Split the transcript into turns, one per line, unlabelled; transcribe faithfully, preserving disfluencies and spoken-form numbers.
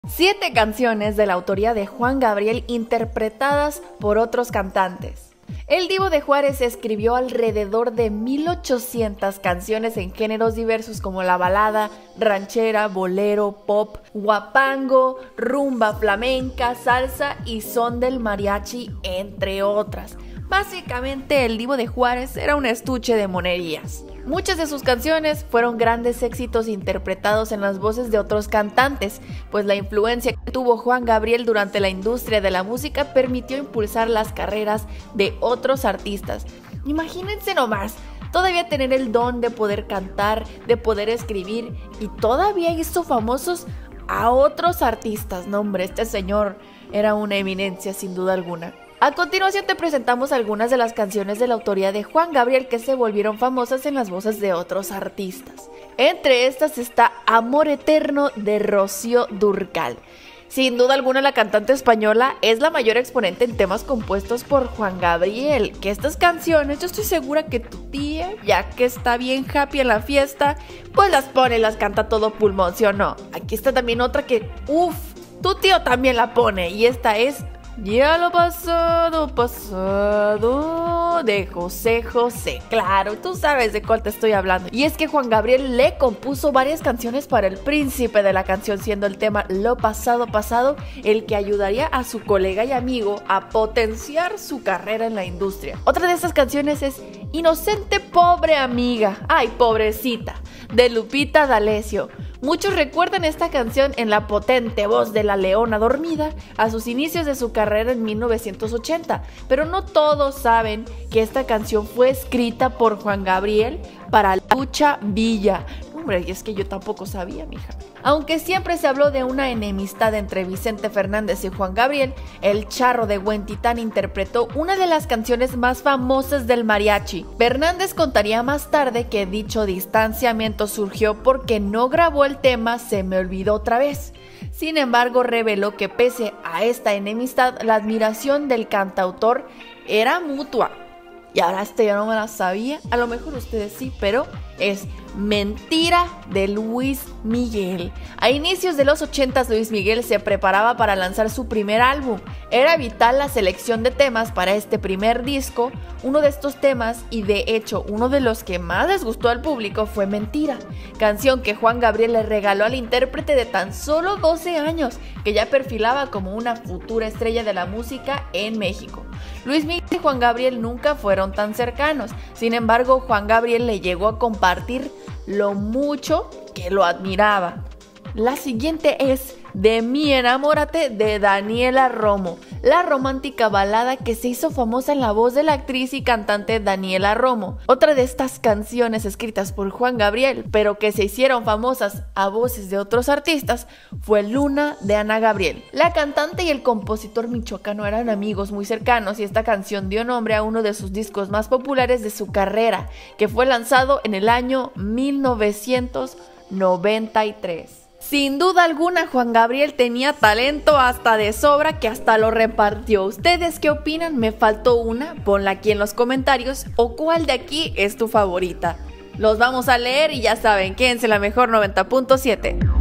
Siete canciones de la autoría de Juan Gabriel interpretadas por otros cantantes. El Divo de Juárez escribió alrededor de mil ochocientas canciones en géneros diversos como la balada, ranchera, bolero, pop, guapango, rumba flamenca, salsa y son del mariachi, entre otras. Básicamente, el Divo de Juárez era un estuche de monerías. Muchas de sus canciones fueron grandes éxitos interpretados en las voces de otros cantantes, pues la influencia que tuvo Juan Gabriel durante la industria de la música permitió impulsar las carreras de otros artistas. Imagínense nomás, todavía tener el don de poder cantar, de poder escribir, y todavía hizo famosos a otros artistas. No, hombre, este señor era una eminencia sin duda alguna. A continuación te presentamos algunas de las canciones de la autoría de Juan Gabriel que se volvieron famosas en las voces de otros artistas. Entre estas está Amor Eterno de Rocío Dúrcal. Sin duda alguna, la cantante española es la mayor exponente en temas compuestos por Juan Gabriel. Que estas canciones, yo estoy segura que tu tía, ya que está bien happy en la fiesta, pues las pone y las canta todo pulmón, ¿sí o no? Aquí está también otra que, uff, tu tío también la pone, y esta es Ya lo pasado, pasado, de José José. Claro, tú sabes de cuál te estoy hablando. Y es que Juan Gabriel le compuso varias canciones para el príncipe de la canción, siendo el tema Lo pasado, pasado el que ayudaría a su colega y amigo a potenciar su carrera en la industria. Otra de estas canciones es Inocente pobre amiga, ay pobrecita, de Lupita D'Alessio. Muchos recuerdan esta canción en la potente voz de la leona dormida a sus inicios de su carrera en mil novecientos ochenta, pero no todos saben que esta canción fue escrita por Juan Gabriel para Lucha Villa. Hombre, y es que yo tampoco sabía, mija. Aunque siempre se habló de una enemistad entre Vicente Fernández y Juan Gabriel, el Charro de Huentitán interpretó una de las canciones más famosas del mariachi. Fernández contaría más tarde que dicho distanciamiento surgió porque no grabó el tema Se me olvidó otra vez. Sin embargo, reveló que pese a esta enemistad, la admiración del cantautor era mutua. Y ahora este yo no me la sabía, a lo mejor ustedes sí, pero es Mentira de Luis Miguel. A inicios de los ochentas, Luis Miguel se preparaba para lanzar su primer álbum. Era vital la selección de temas para este primer disco. Uno de estos temas, y de hecho uno de los que más les gustó al público, fue Mentira, canción que Juan Gabriel le regaló al intérprete de tan solo doce años, que ya perfilaba como una futura estrella de la música en México. Luis Miguel y Juan Gabriel nunca fueron tan cercanos, sin embargo Juan Gabriel le llegó a compartir lo mucho que lo admiraba. La siguiente es De mí enamórate de Daniela Romo, la romántica balada que se hizo famosa en la voz de la actriz y cantante Daniela Romo. Otra de estas canciones escritas por Juan Gabriel, pero que se hicieron famosas a voces de otros artistas, fue Luna de Ana Gabriel. La cantante y el compositor michoacano eran amigos muy cercanos y esta canción dio nombre a uno de sus discos más populares de su carrera, que fue lanzado en el año mil novecientos noventa y tres. Sin duda alguna, Juan Gabriel tenía talento hasta de sobra, que hasta lo repartió. ¿Ustedes qué opinan? ¿Me faltó una? Ponla aquí en los comentarios. ¿O cuál de aquí es tu favorita? Los vamos a leer y ya saben, quédense en la mejor noventa punto siete.